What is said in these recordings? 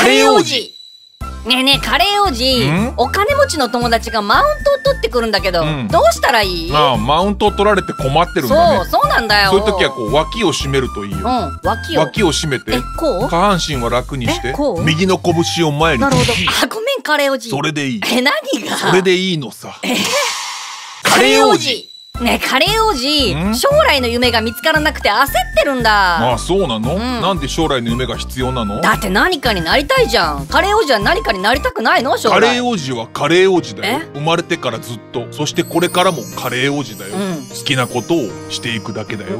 カレー王子。 ねえねえカレー王子、お金持ちの友達がマウントを取ってくるんだけど、どうしたらいい？ マウントを取られて困ってるんだね。 そうなんだよ。 そういう時はこう脇を締めるといいよ。脇を締めて、下半身は楽にして、右の拳を前に。 なるほど。あ、ごめんカレー王子。 それでいい。 何が？ それでいいのさ。 カレー王子。ねえカレー王子、将来の夢が見つからなくて焦ってるんだ。 あ、そうなの？なんで将来の夢が必要なの？ だって何かになりたいじゃん。カレー王子は何かになりたくないの？将来。 カレー王子はカレー王子だよ。生まれてからずっと、そしてこれからもカレー王子だよ。好きなことをしていくだけだよ。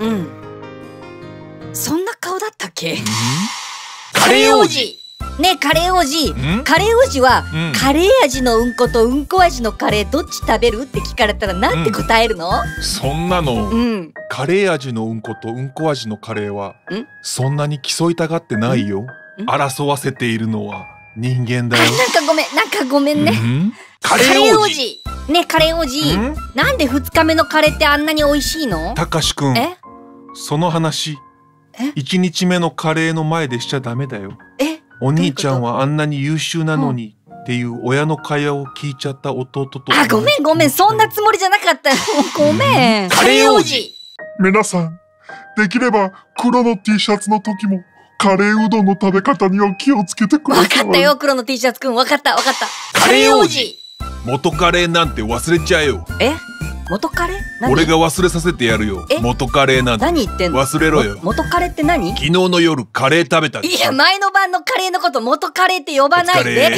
そんな顔だったっけ？カレー王子。ねえカレー王子、カレー王子は、カレー味のうんことうんこ味のカレーどっち食べるって聞かれたらなんて答えるの？ そんなの、カレー味のうんことうんこ味のカレーはそんなに競いたがってないよ。争わせているのは人間だよ。 なんかごめんね。カレー王子。ねえカレー王子、なんで2日目のカレーってあんなに美味しいの？ たかしくん、その話1日目のカレーの前でしちゃダメだよ。お兄ちゃんはあんなに優秀なのにっていう親の会話を聞いちゃった弟と。 あ、ごめん、そんなつもりじゃなかった。ごめん。カレー王子。 皆さん、できれば黒の T シャツの時もカレーうどんの食べ方には気をつけてください。 わかったよ、黒の T シャツくん、わかった。 カレー王子。元カレーなんて忘れちゃえよ。 元カレ？ 俺が忘れさせてやるよ。元カレーなんて。 何言ってんの？ 忘れろよ。 元カレーって何？ 昨日の夜カレー食べた。 いや、前の晩のカレーのこと元カレーって呼ばないで。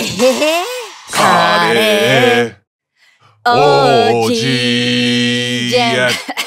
カレー王子。